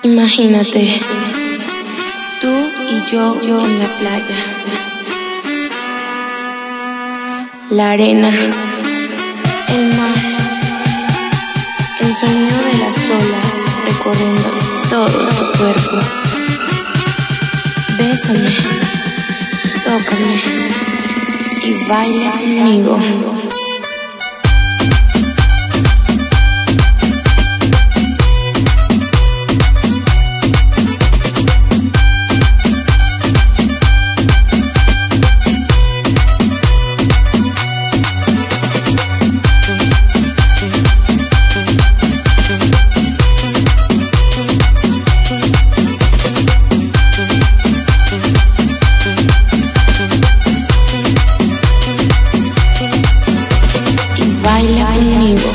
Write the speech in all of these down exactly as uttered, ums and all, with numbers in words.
Imagínate, tú y yo, yo en la playa, la arena, el mar, el sonido de las olas recorriendo todo tu cuerpo. Bésame, tócame y baila conmigo. Baila conmigo.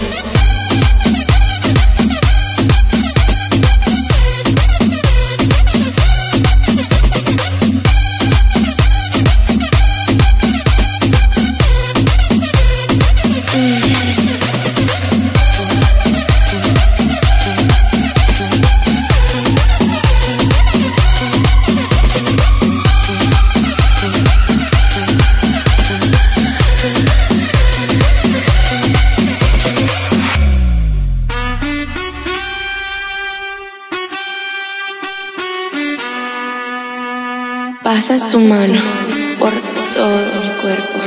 Pasas tu mano por todo mi cuerpo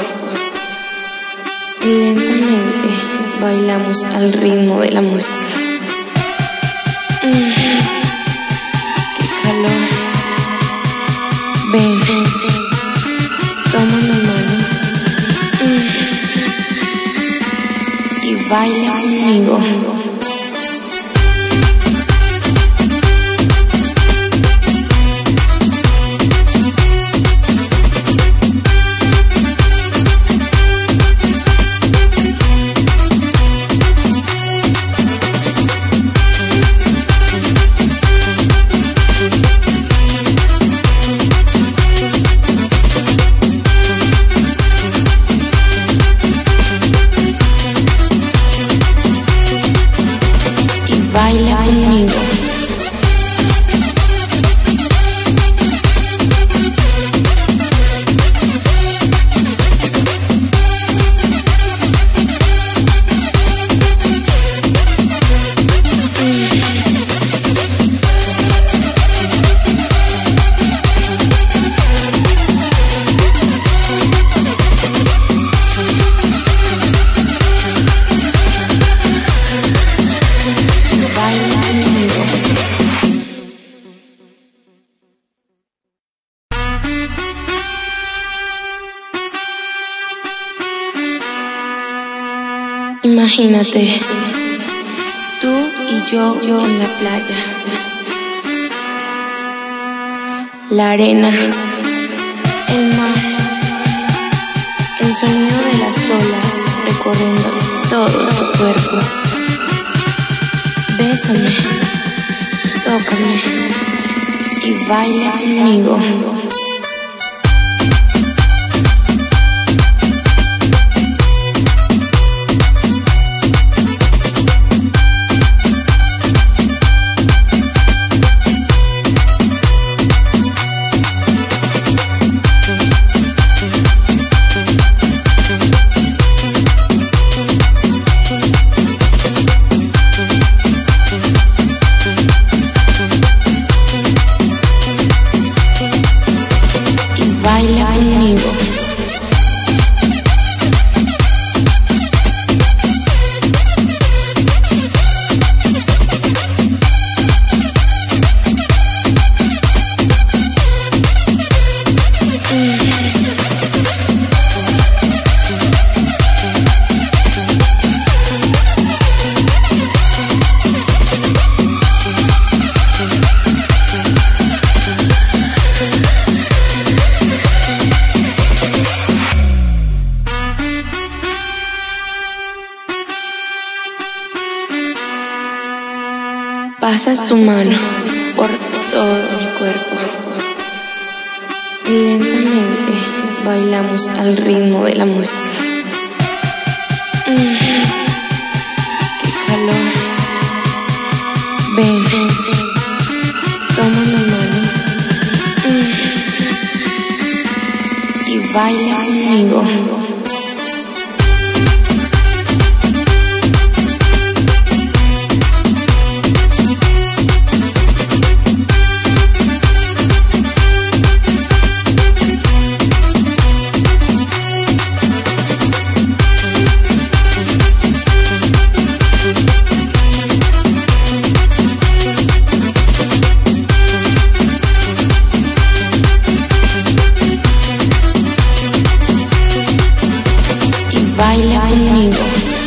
y lentamente bailamos al ritmo de la música. Mm, ¡Qué calor! Ven, toma mi mano mm, y baila conmigo. Baila conmigo. Imagínate, tú y yo, yo en la playa, la arena, el mar, el sonido de las olas recorriendo todo tu cuerpo. Bésame, tócame y baila conmigo. Baila conmigo. Pasas tu mano por todo mi cuerpo y lentamente bailamos al ritmo de la música. Mm, ¡Qué calor! Ven, baila conmigo. Baila conmigo.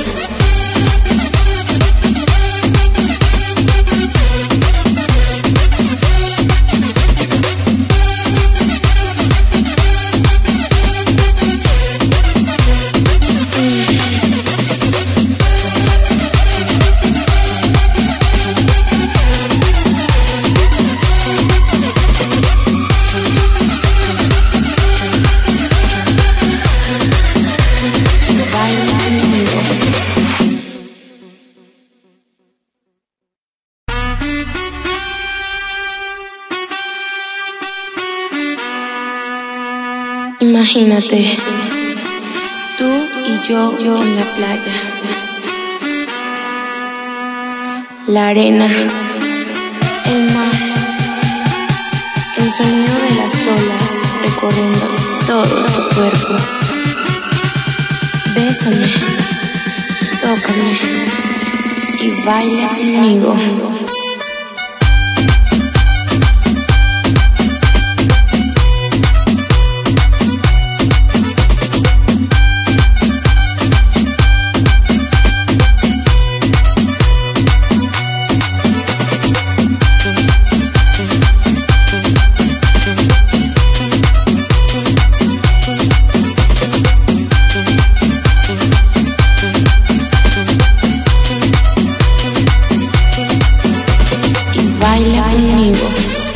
Imagínate, tú y yo, yo en la playa, la arena, el mar, el sonido de las olas recorriendo todo tu cuerpo. Bésame, tócame y baila conmigo. Baila conmigo.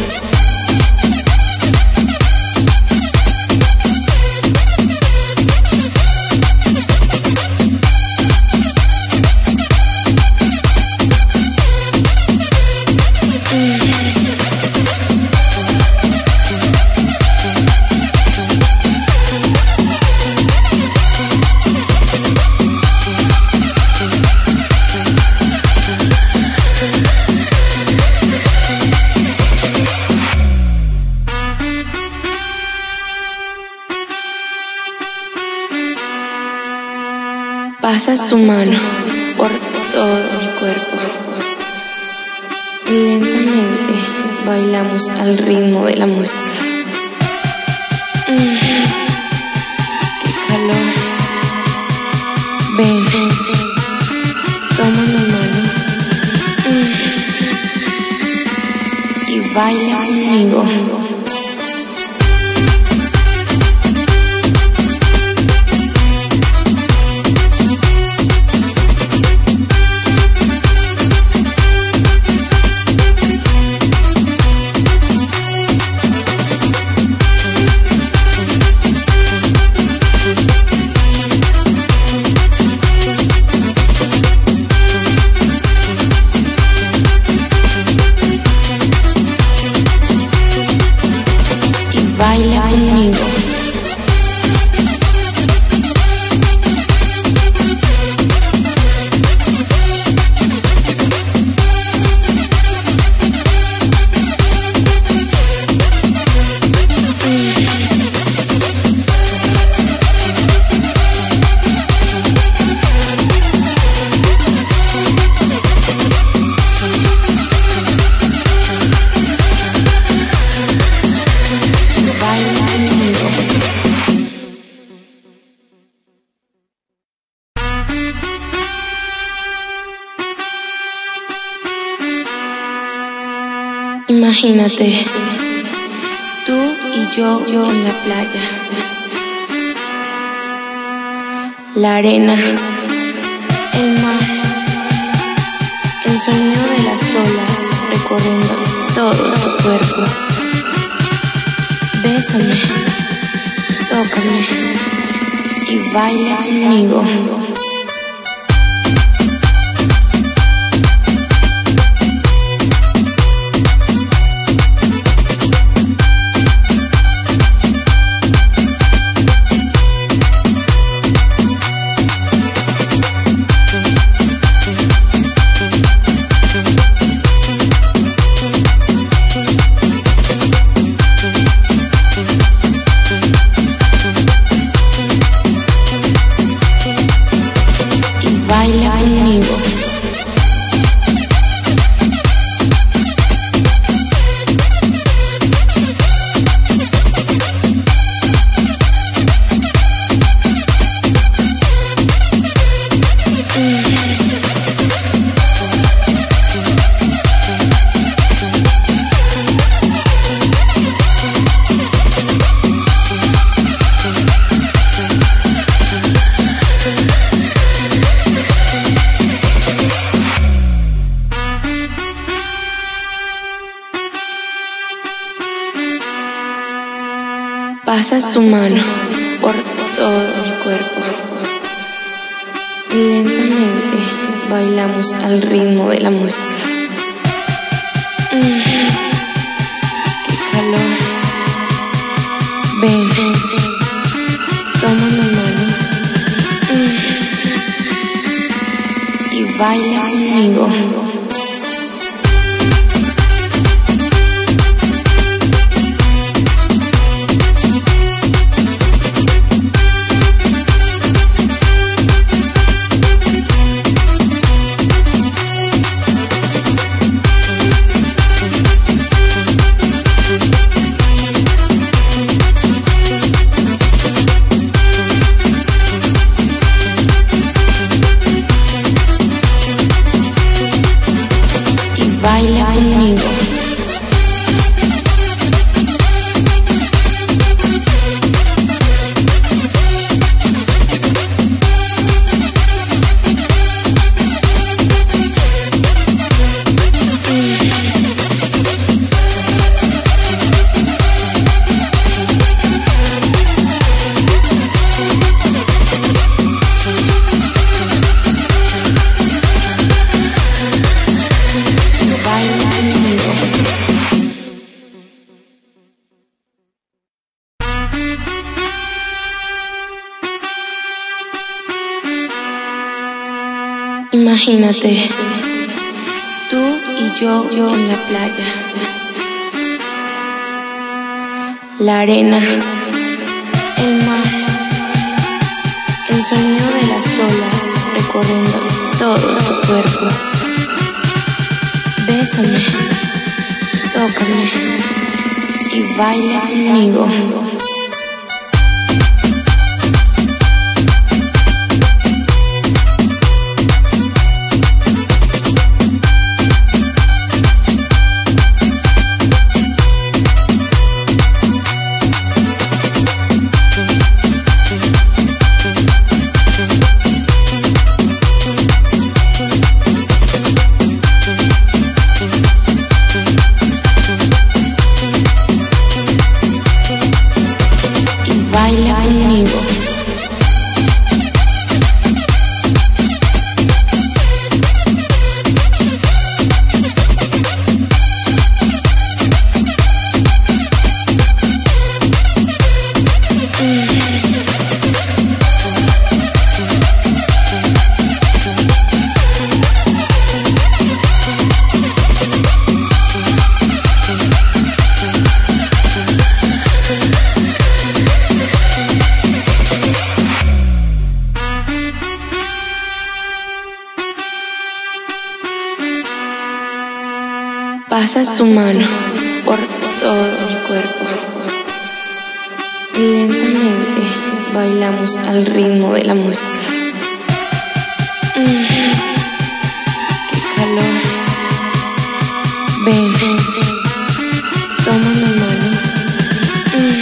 Pasas tu mano por todo mi cuerpo y lentamente bailamos al ritmo de la música. Mm, ¡qué calor! Ven, toma mi mano mm, y baila conmigo. Baila conmigo. Imagínate, tú y yo, yo en la playa, la arena, el mar, el sonido de las olas recorriendo todo tu cuerpo. Bésame, tócame y baila conmigo. baila conmigo. Pasa su mano por todo mi cuerpo y lentamente bailamos al ritmo de la música. Mm, ¡Qué calor! Ven, toma mi mano mm, y baila conmigo. Baila conmigo. Imagínate, tú y yo, yo en la playa, la arena, el mar, el sonido de las olas recorriendo todo tu cuerpo. Bésame, tócame y baila conmigo. Baila conmigo. Pasa su mano por todo mi cuerpo y lentamente bailamos al ritmo de la música. Mm, ¡Qué calor! Ven, toma mi mano mm,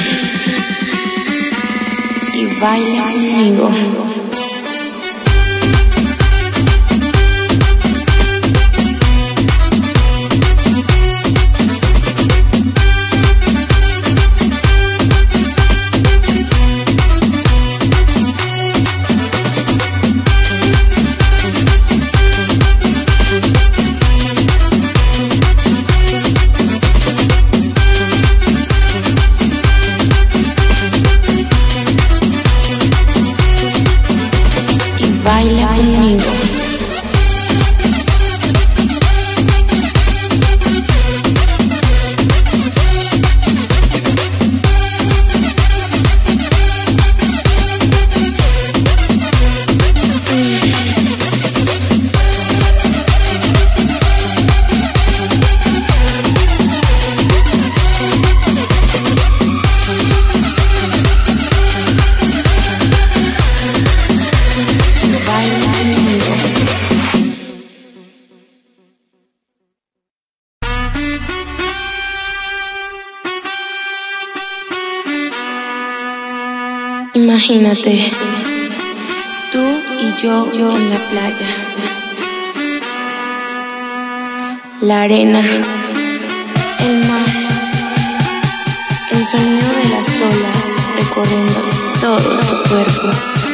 y baila conmigo. Baila conmigo. Imagínate, tú y yo, yo en la playa, la arena, el mar, el sonido de las olas recorriendo todo tu cuerpo.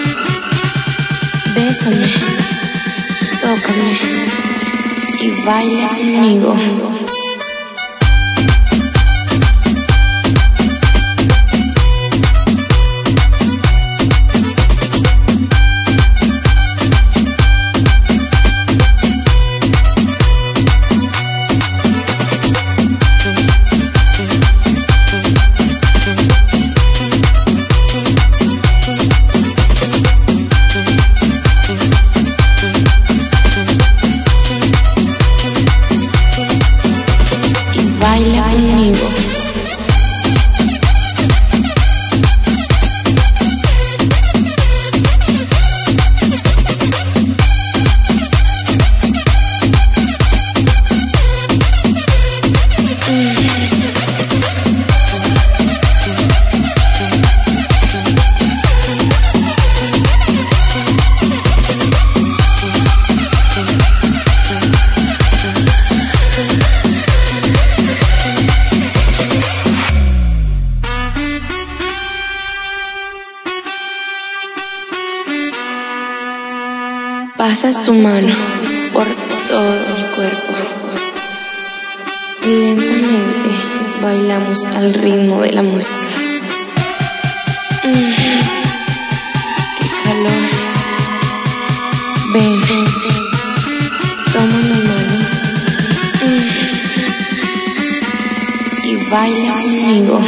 Bésame, tócame y baila conmigo. Baila conmigo. Pasas tu mano por todo mi cuerpo y lentamente bailamos al ritmo de la música. Mm, ¡Qué calor! Ven, toma mi mano mm, y baila conmigo.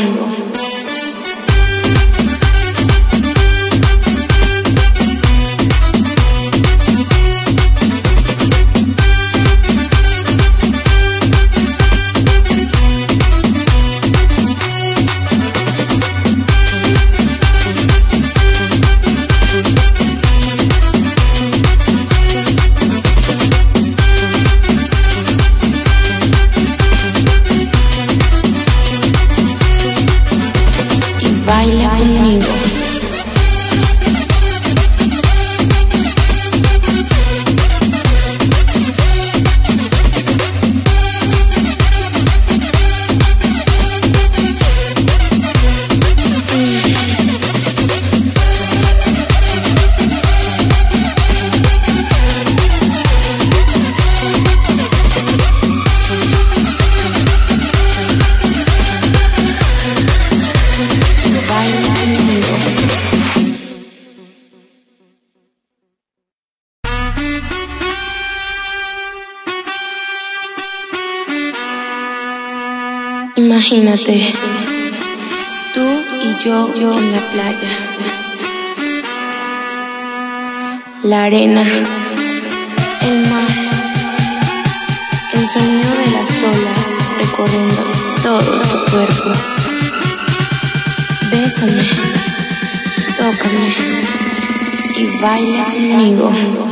Baila conmigo. Imagínate, tú y yo, yo en la playa, la arena, el mar, el sonido de las olas recorriendo todo tu cuerpo. Bésame, tócame y baila conmigo.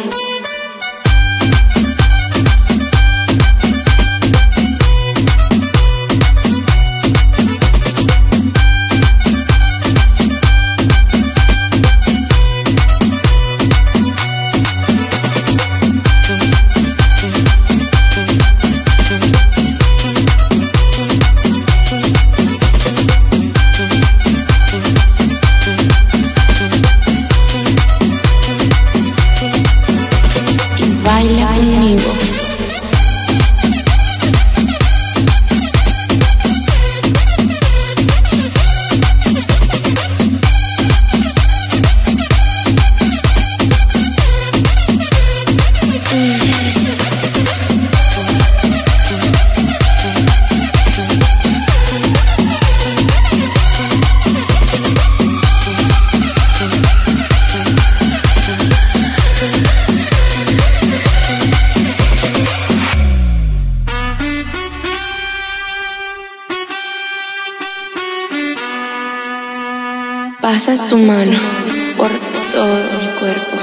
Baila conmigo. Pasas tu mano por todo mi cuerpo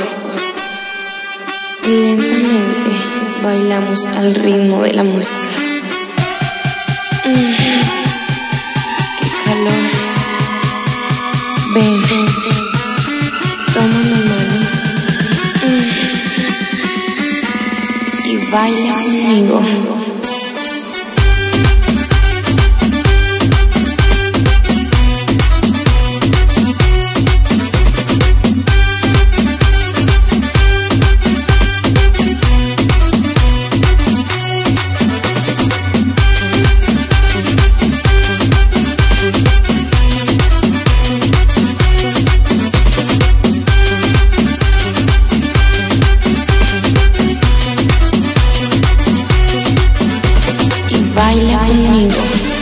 y lentamente bailamos al ritmo de la música. Mm, ¡Qué calor! Ven, baila conmigo. Baila conmigo.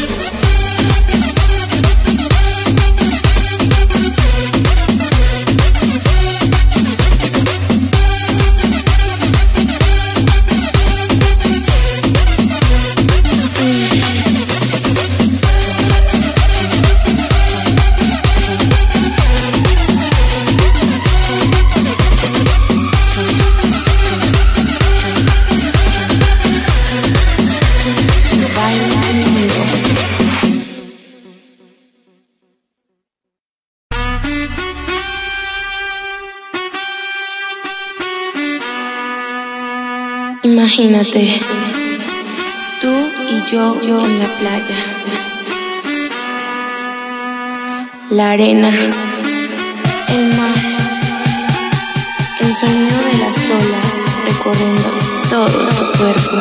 Imagínate, tú y yo, yo en la playa, la arena, el mar, el sonido de las olas recorriendo todo tu cuerpo.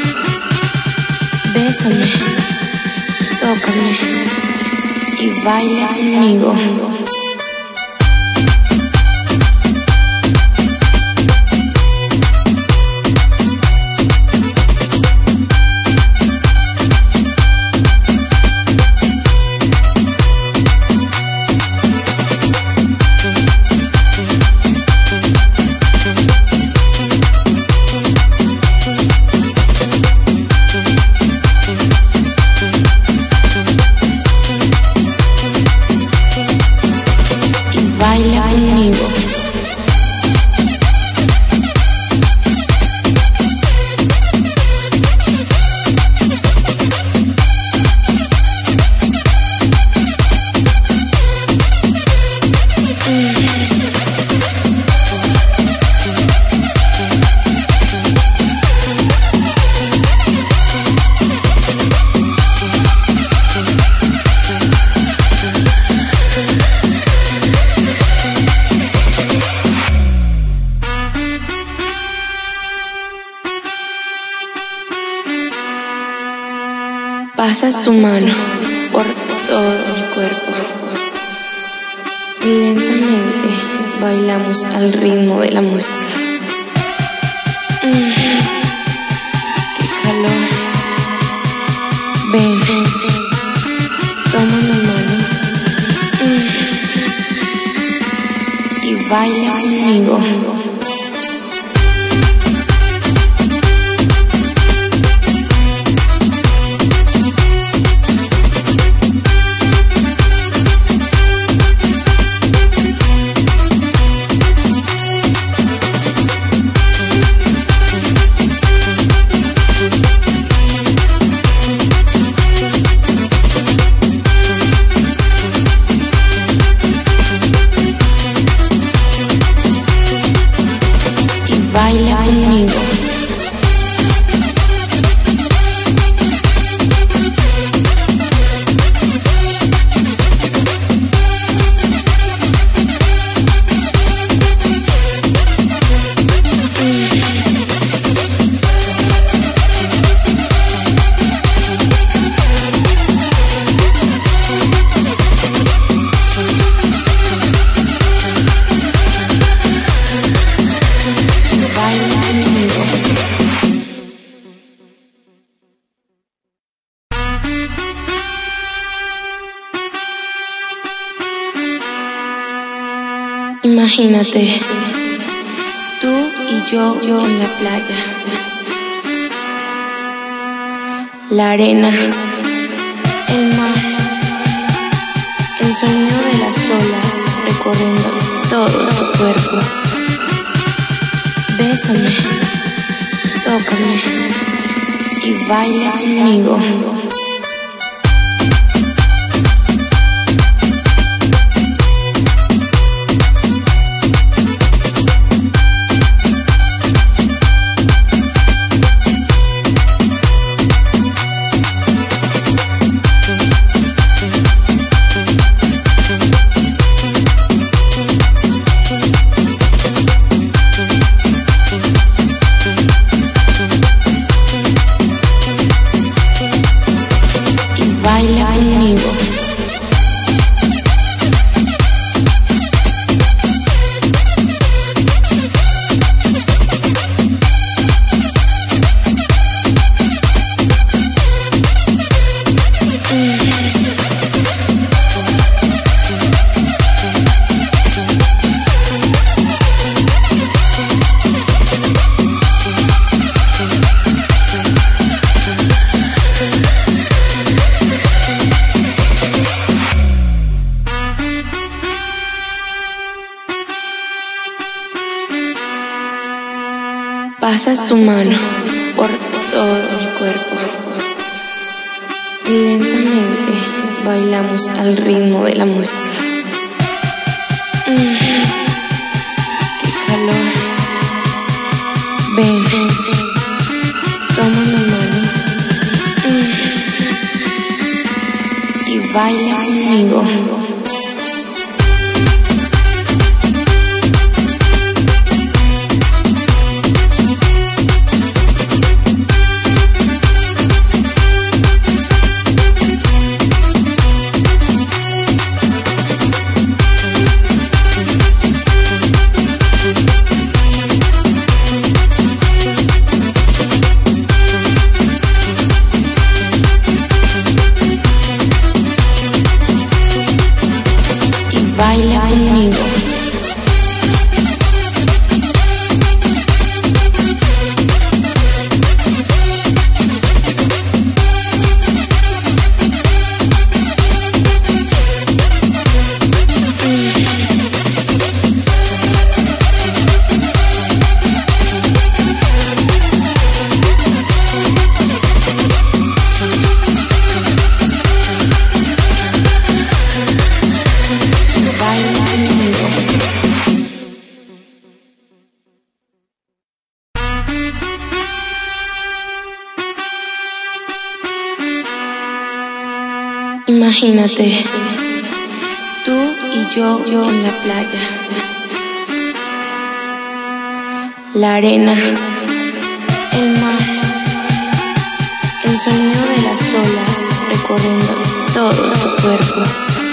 Bésame, tócame y baila conmigo. Baila conmigo. Pasas tu mano por todo mi cuerpo y lentamente bailamos al ritmo de la música. Mm, ¡qué calor! Ven, toma mi mano mm, y baila conmigo. Baila conmigo. Imagínate, tú y yo, yo en la playa, la arena, el mar, el sonido de las olas recorriendo todo tu cuerpo. Bésame, tócame y baila conmigo. Pasa su mano por todo mi cuerpo y lentamente bailamos al ritmo de la música. Mm, ¡Qué calor! Ven, toma mi mano mm, y baila conmigo. Baila conmigo. Imagínate, tú y yo, yo en la playa, la arena, el mar, el sonido de las olas recorriendo todo tu cuerpo.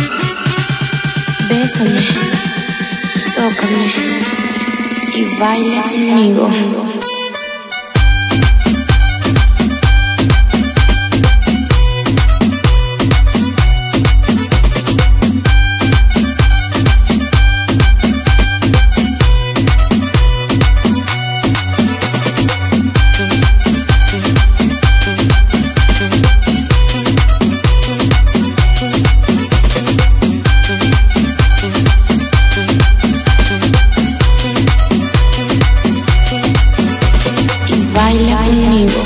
Bésame, tócame y baila conmigo. Baila conmigo.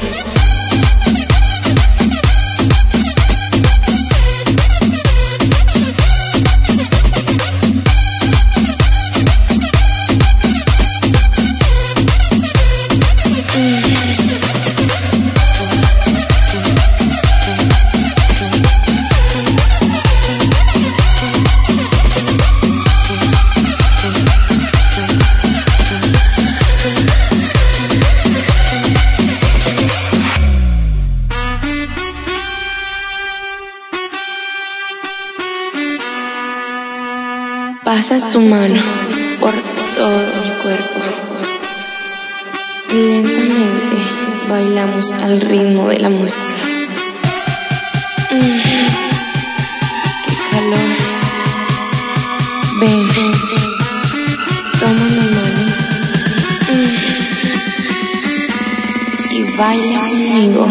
Pasa su mano por todo mi cuerpo y lentamente bailamos al ritmo de la música. Mm, ¡Qué calor! Ven, toma mi mano mm, y baila conmigo.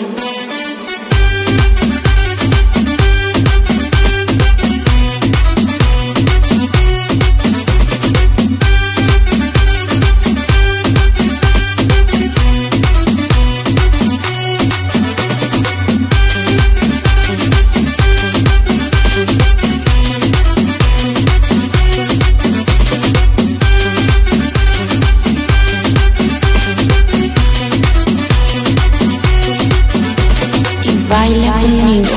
Baila conmigo.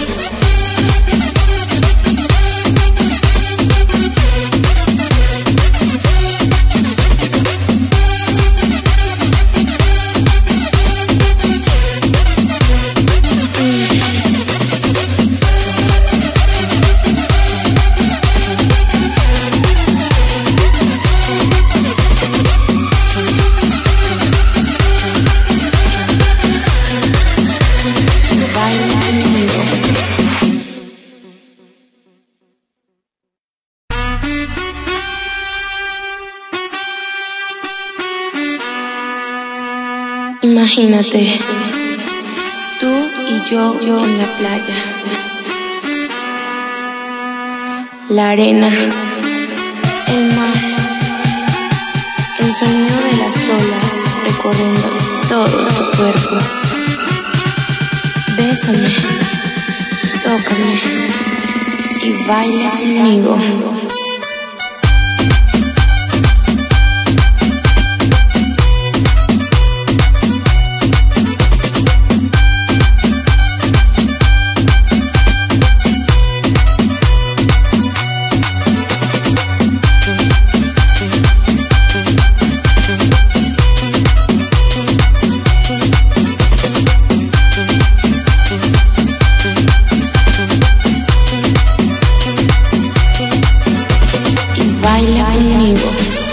Imagínate, tú y yo, yo en la playa, la arena, el mar, el el sonido de las olas recorriendo todo tu cuerpo. Bésame, tócame y baila conmigo. Baila conmigo.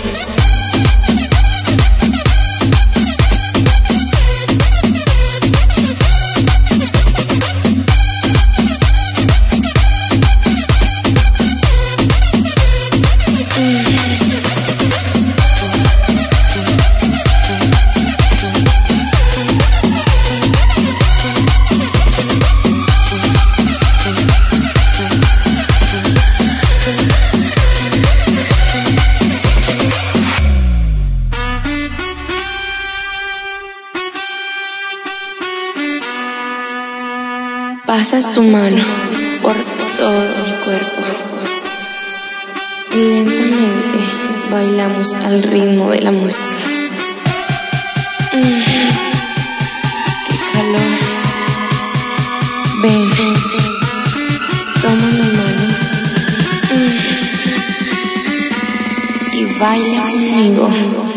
Pasas tu mano por todo mi cuerpo y lentamente bailamos al ritmo de la música. Mm, ¡Qué calor! Ven, toma mi mano mm, y baila conmigo.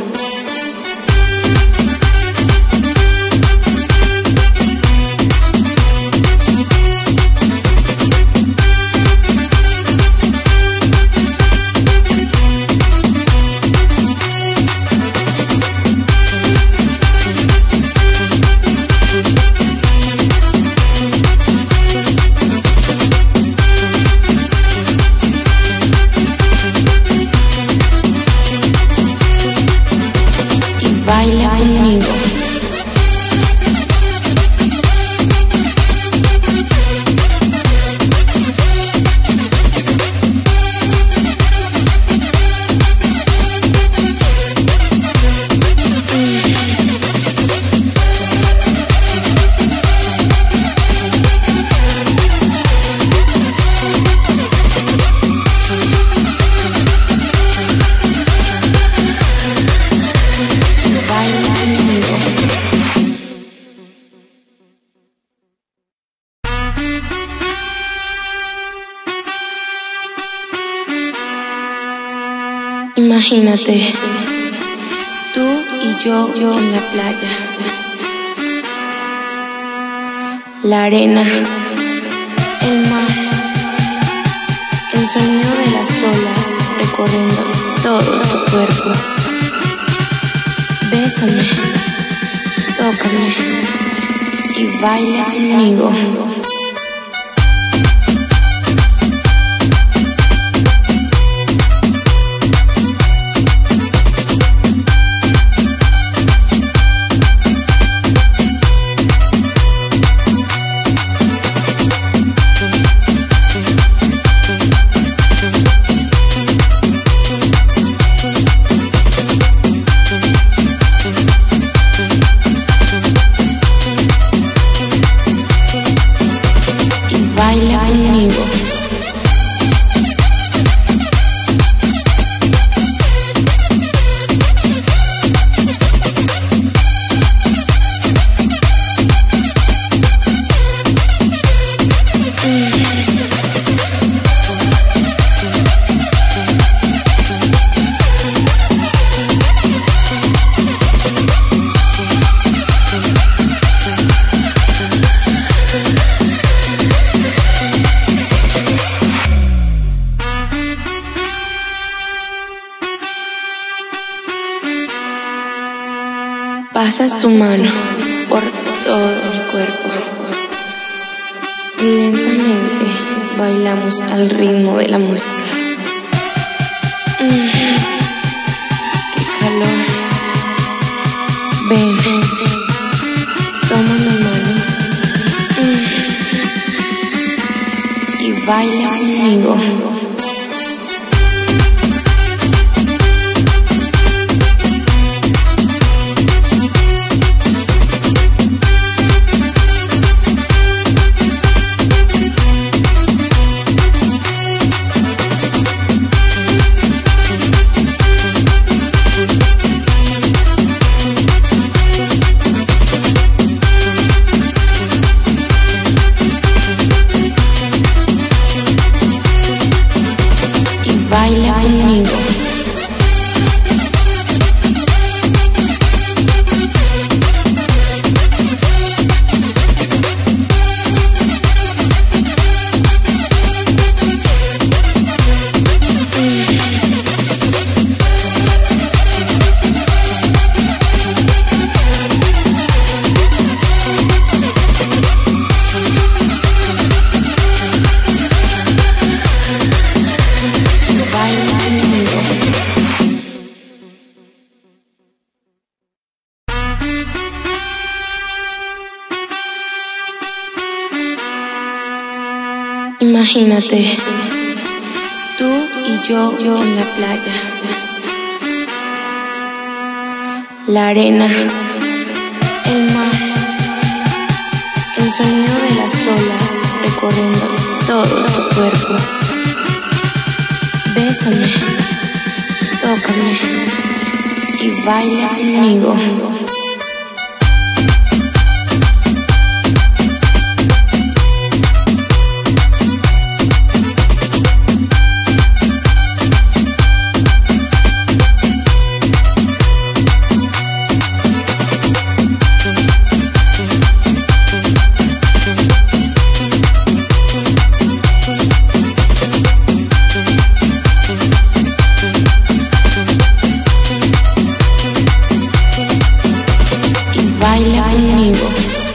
Baila conmigo. Imagínate, tú y yo, yo en la playa, la arena, el mar, el sonido de las olas recorriendo todo tu cuerpo. Bésame, tócame y baila conmigo. Baila conmigo. Pasas tu mano por todo mi cuerpo y lentamente bailamos al ritmo de la música. Mm, ¡Qué calor! Ven, toma mi mano mm, y baila conmigo. Imagínate, tú y yo, yo en la playa, la arena, el mar, el sonido de las olas recorriendo todo tu cuerpo. Bésame, tócame y baila conmigo. Baila conmigo.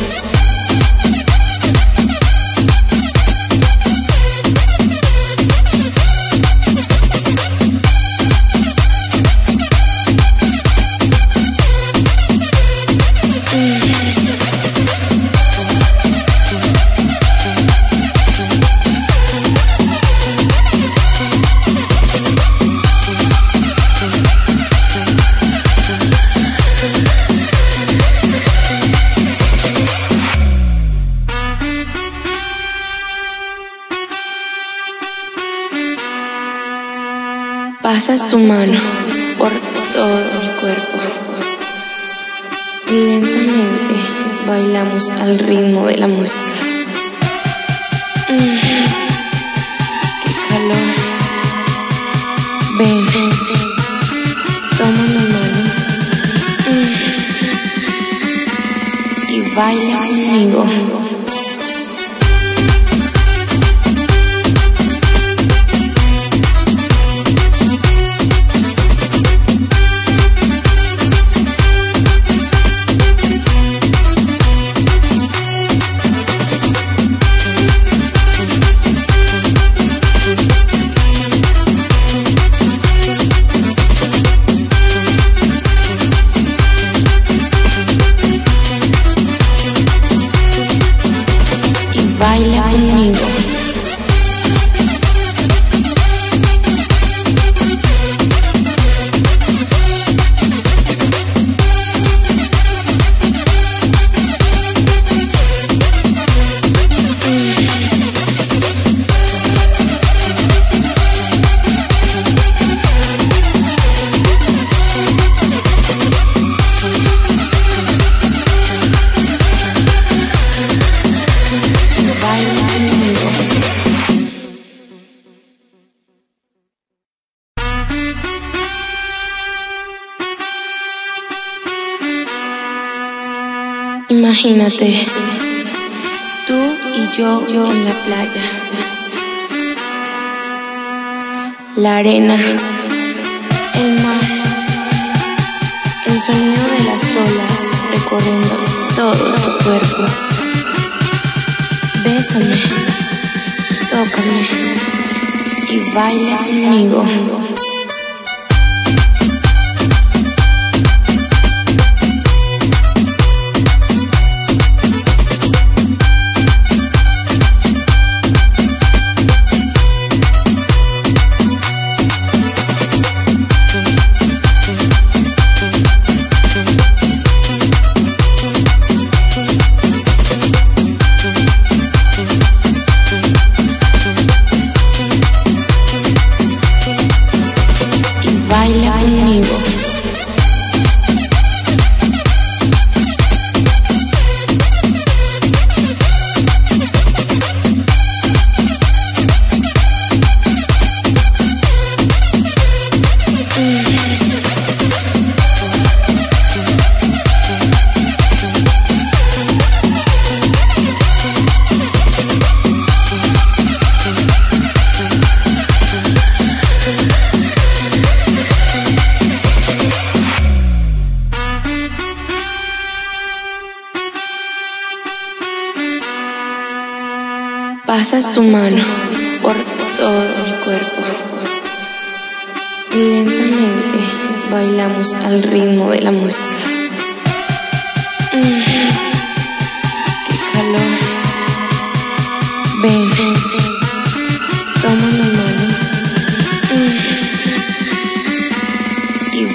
Pasas tu mano por todo mi cuerpo y lentamente bailamos al ritmo de la música. Mm, ¡Qué calor! Ven, toma mi mano mm, y baila conmigo. Baila conmigo. Imagínate, tú y yo, yo en la playa, la arena, el mar, el sonido de las olas recorriendo todo tu cuerpo. Bésame, tócame y baila conmigo. Baila conmigo. Pasas tu mano por todo mi cuerpo y lentamente bailamos al ritmo de la música. Mm, ¡Qué calor! Ven,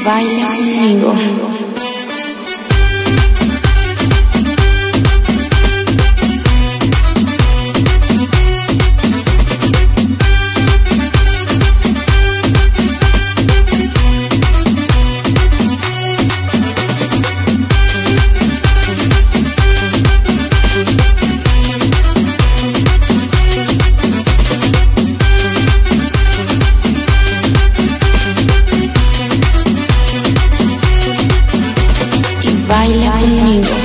baila conmigo. Baila conmigo.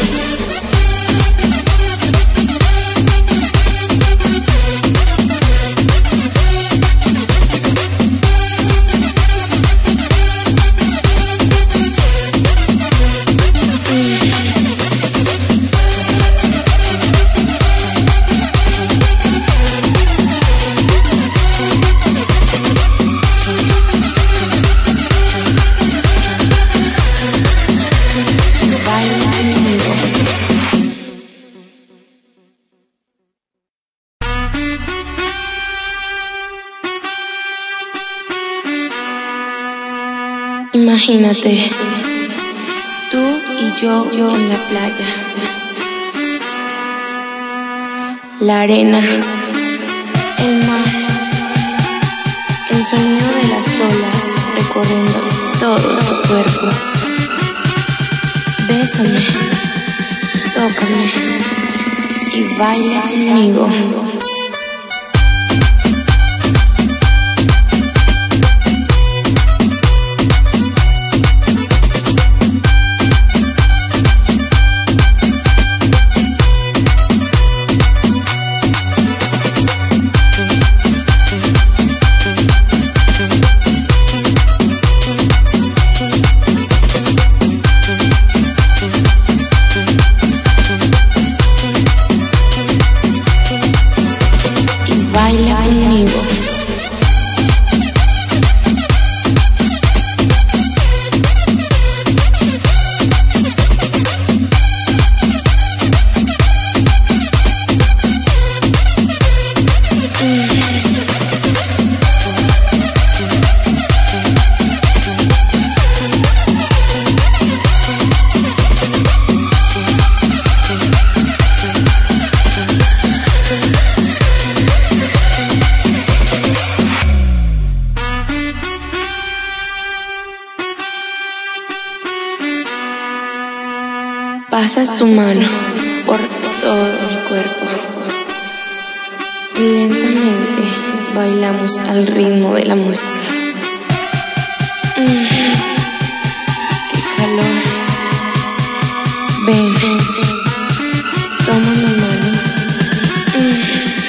Imagínate, tú y yo, yo en la playa, la arena, el mar, el sonido de las olas recorriendo todo tu cuerpo. Bésame, tócame y baila conmigo. Baila conmigo. Pasas tu mano por todo mi cuerpo y lentamente bailamos al ritmo de la música. Mm, ¡Qué calor! Ven, toma mi mano mm,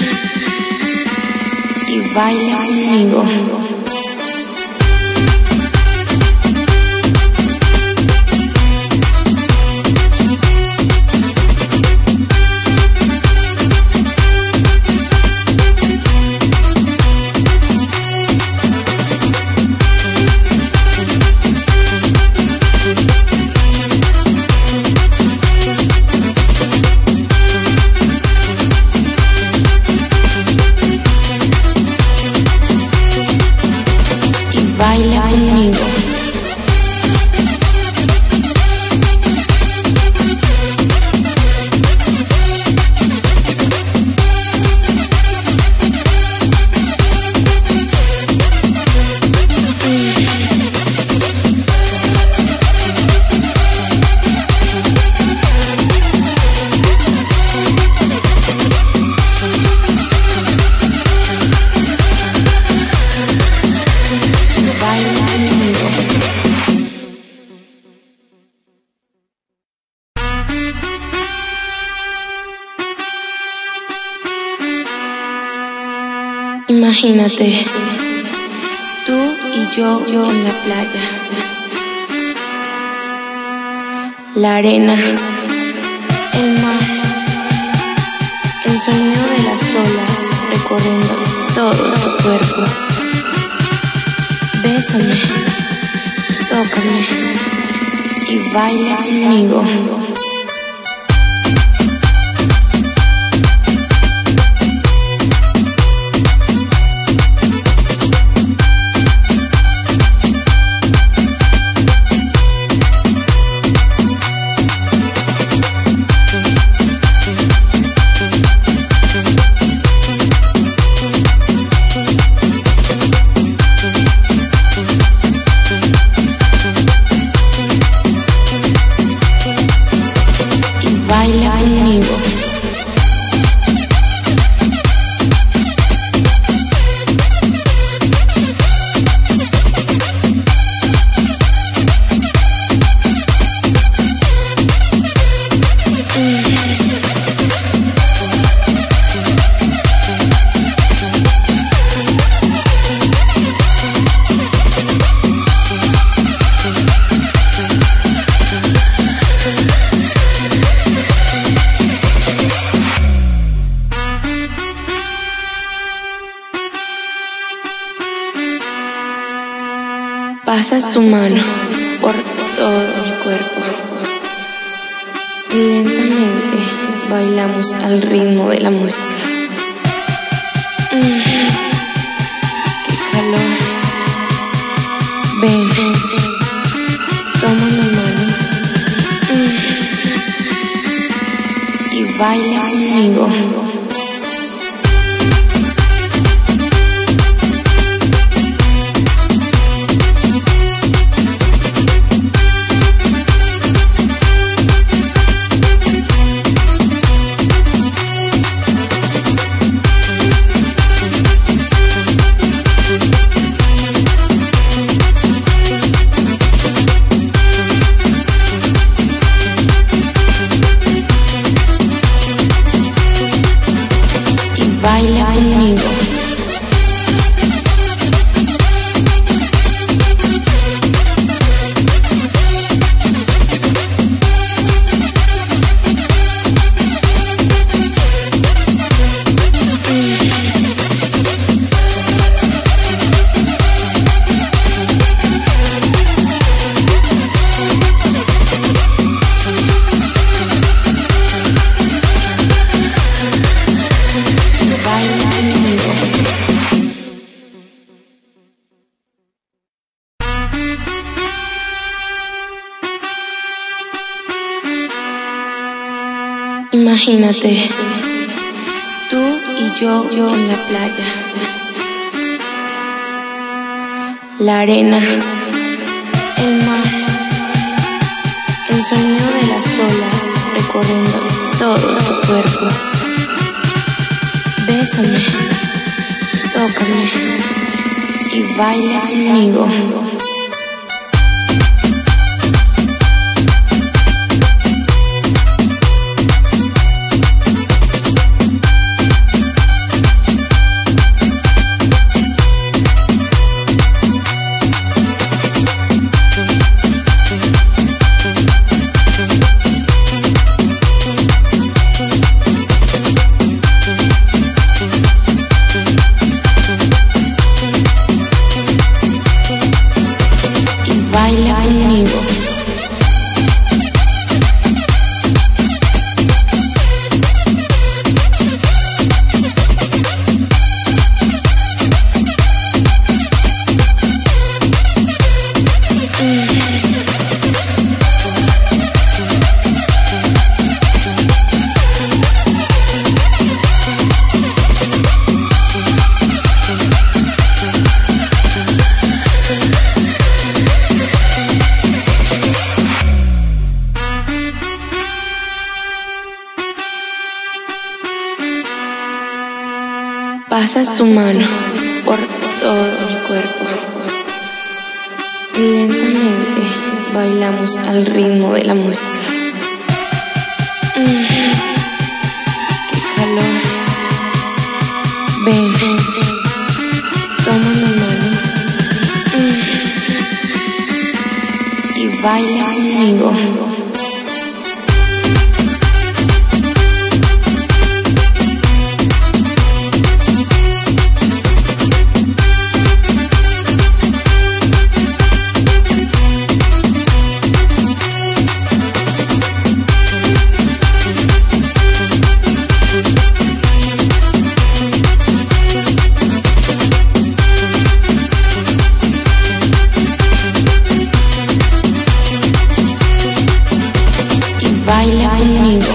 y baila conmigo. Baila conmigo. Imagínate, tú y yo, yo en la playa, la arena, el mar, el sonido de las olas recorriendo todo tu cuerpo. Bésame, tócame y baila conmigo. baila conmigo. Pasa su mano por todo mi cuerpo y lentamente bailamos al ritmo de la música. Mm, ¡Qué calor! Ven, toma mi mano mm, y baila conmigo. Baila conmigo. Imagínate, tú y yo, yo en la playa, la arena, el mar, el sonido de las olas recorriendo todo tu cuerpo. Bésame, tócame y baila conmigo. Baila conmigo. Pasa su mano por todo mi cuerpo y lentamente bailamos al ritmo de la música. Mm, ¡Qué calor! Ven, toma mi mano mm, y baila conmigo. Baila conmigo.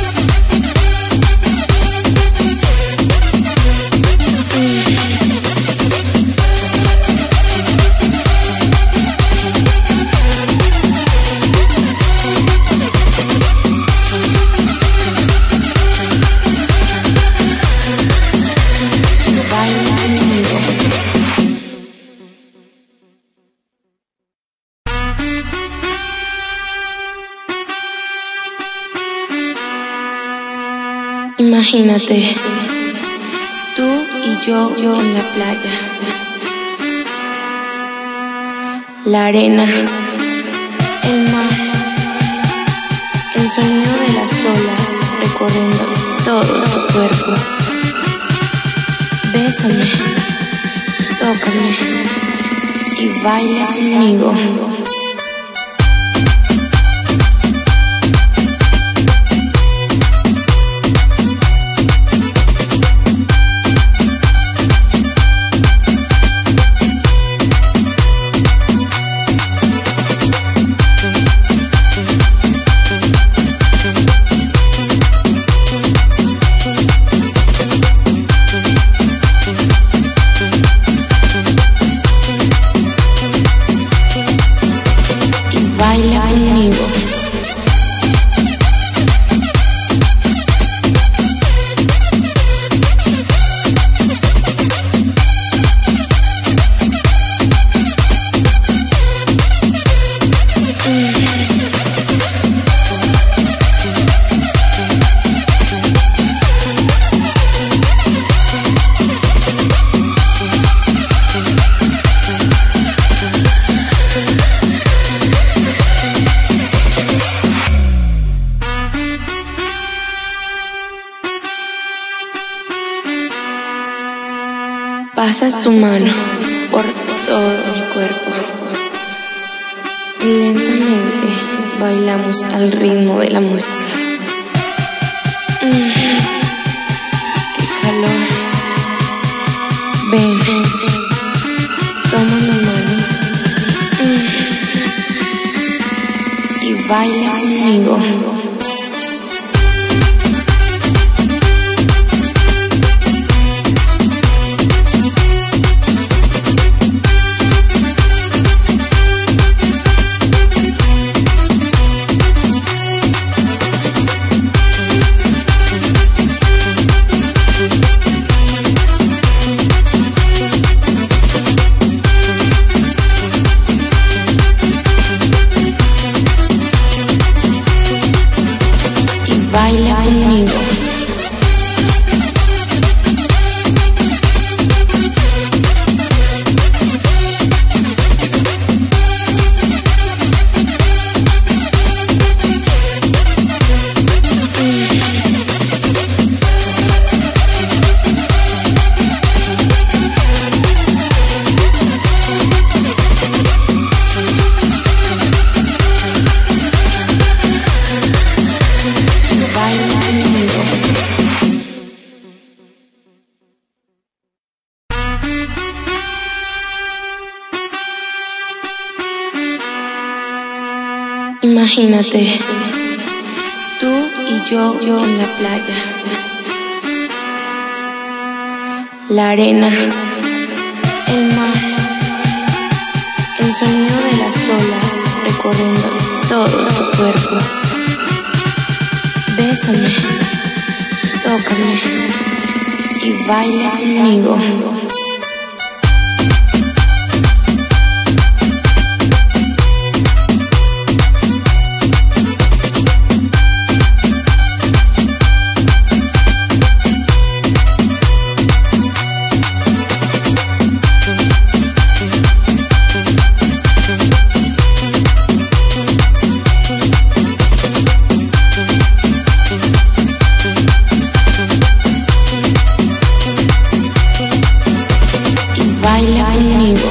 Mm. Imagínate, tú y yo, yo en la playa, la arena, el mar, el sonido de las olas recorriendo todo tu cuerpo. Bésame, tócame y baila conmigo. Baila conmigo. Pasas tu mano por todo mi cuerpo y lentamente bailamos al ritmo de la música. Mm, ¡Qué calor! Ven, toma mi mano mm, y baila conmigo. Baila conmigo. Imagínate, tú y yo, yo en la playa, la arena, el mar, el sonido de las olas recorriendo todo tu cuerpo. Bésame, tócame y baila conmigo. Baila conmigo.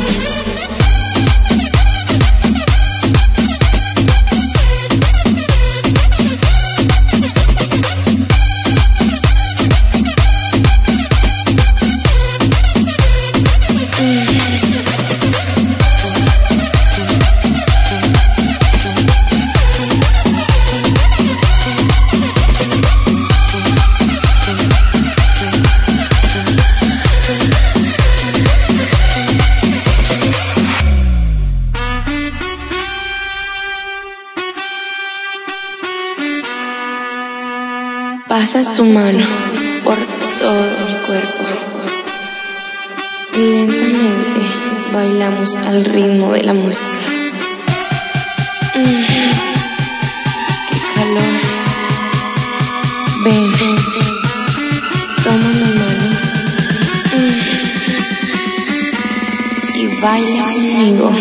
Pasas tu mano por todo mi cuerpo y lentamente bailamos al ritmo de la música. Mm, ¡Qué calor! Ven, baila conmigo.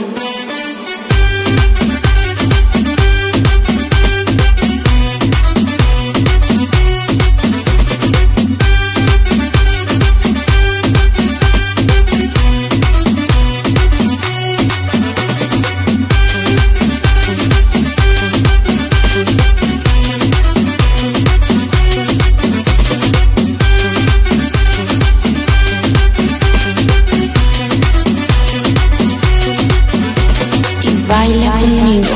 Baila conmigo.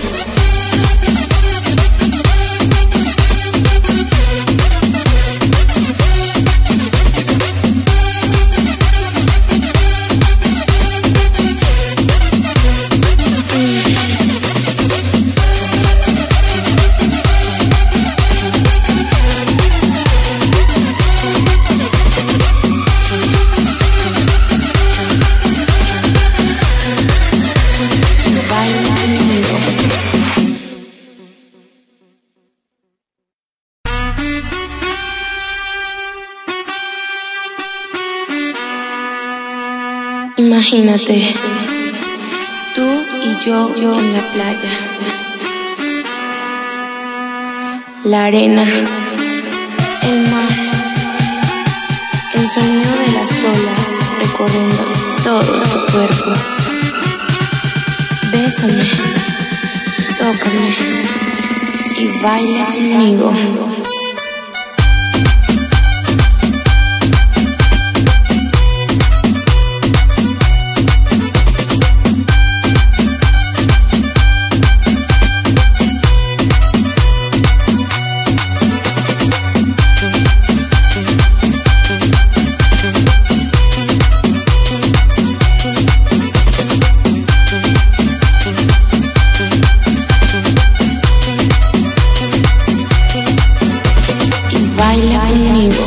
Imagínate, tú y yo, yo en la playa, la arena, el mar, el sonido de las olas recorriendo todo tu cuerpo. Bésame, tócame y baila conmigo. Baila conmigo.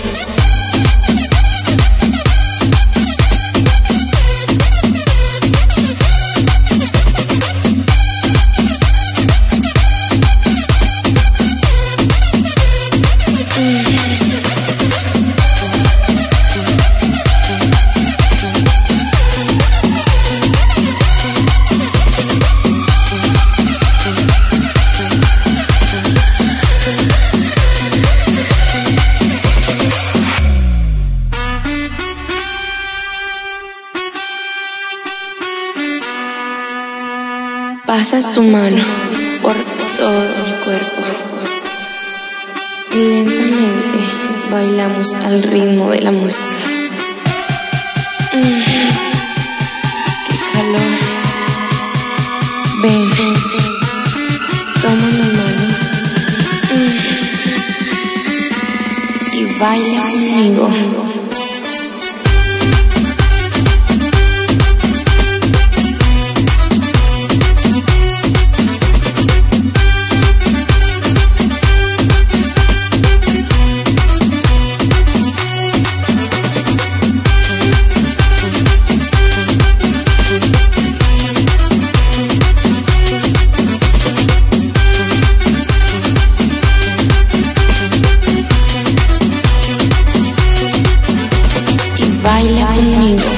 Pasas tu mano por todo mi cuerpo y lentamente bailamos al ritmo de la música. Mm, ¡Qué calor! Ven, toma mi mano mm, y baila conmigo. Baila conmigo.